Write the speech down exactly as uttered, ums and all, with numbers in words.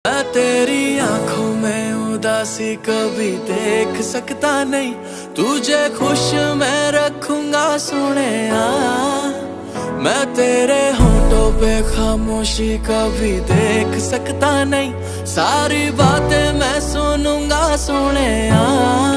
मैं तेरी आंखों में उदासी कभी देख सकता नहीं, तुझे खुश मैं रखूंगा सोनिया। मैं तेरे होठों पे खामोशी कभी देख सकता नहीं, सारी बातें मैं सुनूंगा सोनिया।